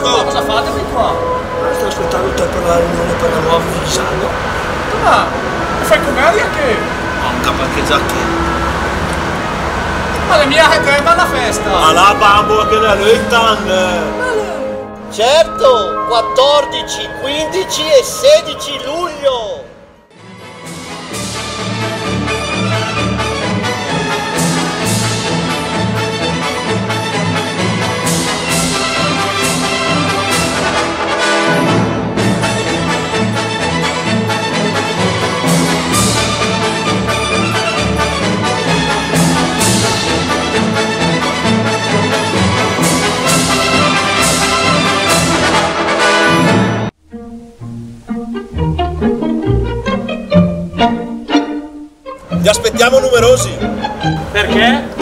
amico! Cosa fate qui qua? Sto aspettando te per la riunione per la nuova Vivisano. Ma fai come aria che? Manca qualche giacchetta. Ma le mie che è bella festa! Ma la bambola che ne lui tan! Certo, 14, 15 e 16 luglio! Li aspettiamo numerosi! Perché?